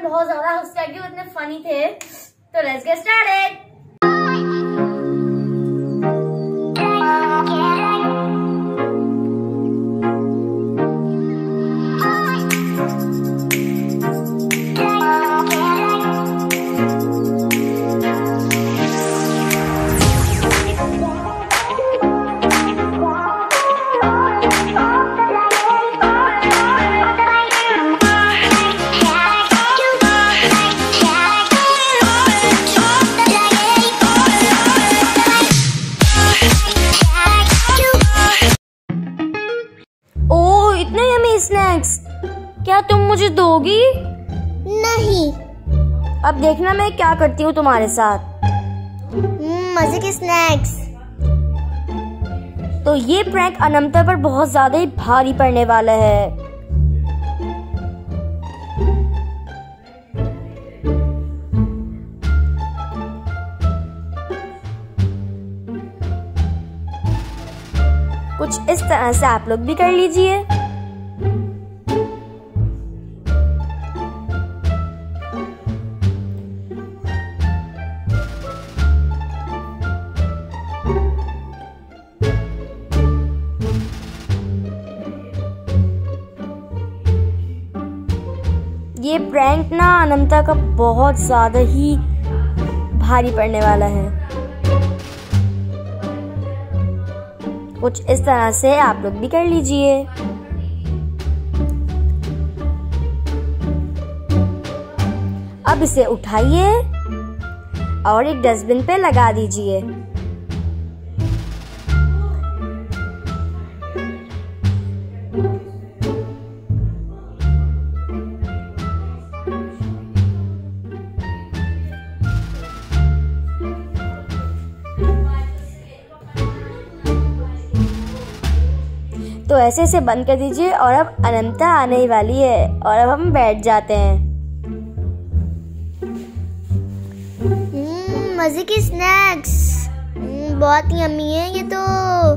बहुत ज्यादा हंस के, वो इतने फनी थे। तो लेट्स गेट स्टार्टेड। स्नैक्स क्या तुम मुझे दोगी? नहीं। अब देखना मैं क्या करती हूँ तुम्हारे साथ। मजे के स्नैक्स। तो ये प्रैंक अनंता पर बहुत ज्यादा ही भारी पड़ने वाला है। कुछ इस तरह से आप लोग भी कर लीजिए। ये प्रैंक ना अनंता का बहुत ज्यादा ही भारी पड़ने वाला है। कुछ इस तरह से आप लोग भी कर लीजिए। अब इसे उठाइए और एक डस्टबिन पे लगा दीजिए। तो ऐसे से बंद कर दीजिए और अब अनंता आने ही वाली है और अब हम बैठ जाते हैं। मजे के स्नैक्स बहुत यम्मी है ये तो।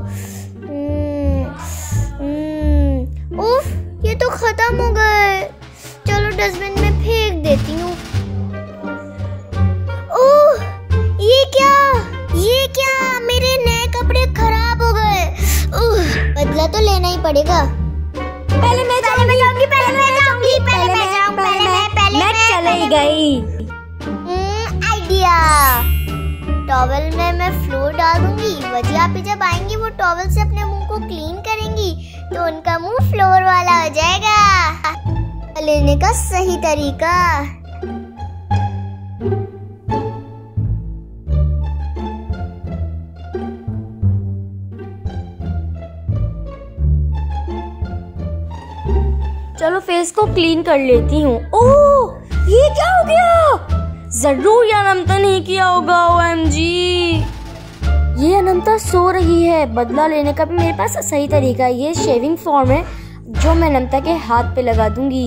उफ, ये तो खत्म हो गए। चलो डस्टबिन में फेंक देती हूँ। ओह, ये क्या मेरे नए कपड़े खराब हो गए। बदला तो लेना ही पड़ेगा। पहले मैं जाऊंगी। मैं चली गई। आइडिया। टॉवल में मैं फ्लोर डाल दूंगी। वजिया पे जब आएंगी वो टॉवल से अपने मुंह को क्लीन करेंगी तो उनका मुंह फ्लोर वाला हो जाएगा। लेने का सही तरीका। चलो फेस को क्लीन कर लेती हूँ। ओह, ये क्या हो गया? जरूर ये अनंता नहीं किया होगा। OMG, ये अनंता सो रही है। बदला लेने का भी मेरे पास सही तरीका है। ये शेविंग फॉर्म है जो मैं अनंता के हाथ पे लगा दूंगी।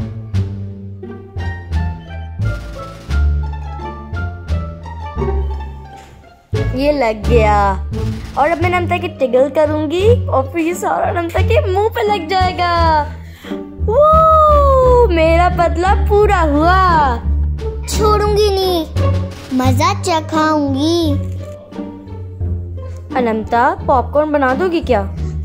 ये लग गया और अब मैं अनंता की टिगल करूंगी और फिर ये सारा अनंता के मुंह पे लग जाएगा। वो मेरा बदला पूरा हुआ। छोड़ूंगी नहीं, मजा चखाऊंगी। अनंता पॉपकॉर्न बना दोगी क्या?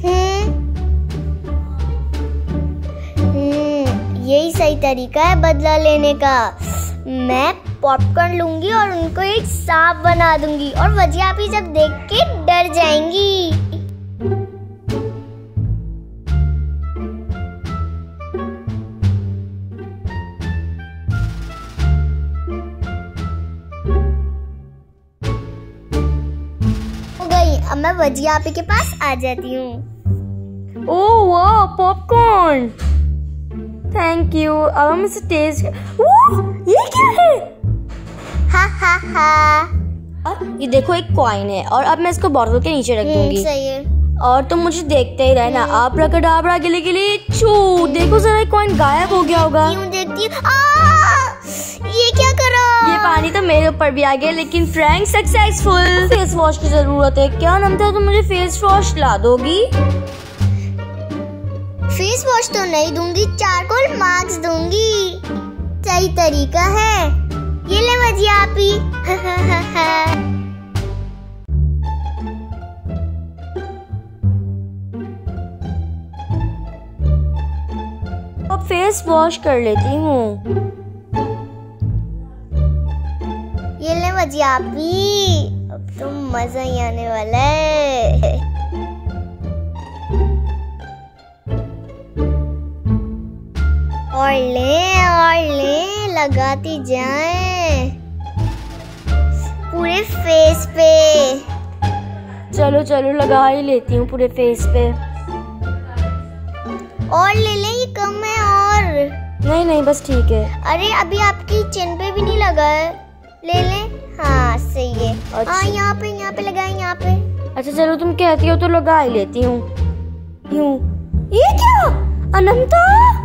यही सही तरीका है बदला लेने का। मैं पॉपकॉर्न लूंगी और उनको एक सांप बना दूंगी और वजिया भी जब देख के डर जाएंगी। अब मैं वजिया आपी के पास आ जाती हूँ। ओह वाह, पॉपकॉर्न, थैंक यू। अब हम इसे टेस्ट। ये क्या है? हा हा हा। ये देखो एक कॉइन है और अब मैं इसको बॉटल के नीचे रख दूंगी। सही है। और तुम मुझे देखते ही रहना। आप रकडाबरा गिले गिले छू। देखो जरा कॉइन गायब हो गया होगा। क्यों देखती हूँ? ये क्या करा? ये पानी तो मेरे ऊपर भी आ गया, लेकिन प्रैंक सक्सेसफुल। फेस वॉश की जरूरत है क्या अनंता? तुम मुझे फेस वॉश ला दोगी? फेस वॉश तो नहीं दूंगी, चारकोल मास्क दूंगी। सही तरीका है। ये ले वजिया आपी। अब फेस वॉश कर लेती हूँ। ये ले वजिया आपी, अब तो मजा ही आने वाला है। और ले लगाती जाएं पूरे फेस पे। चलो चलो लगा ही लेती हूँ पूरे फेस पे। और ले ले, ये कम है और। नहीं नहीं बस ठीक है। अरे अभी आपकी चिन पे भी नहीं लगा है, ले ले। हाँ सही है। अच्छा। हाँ यहाँ पे लगाए, यहाँ पे। अच्छा चलो तुम कहती हो तो लगा ही लेती हूँ। यूं। ये क्या अनंता?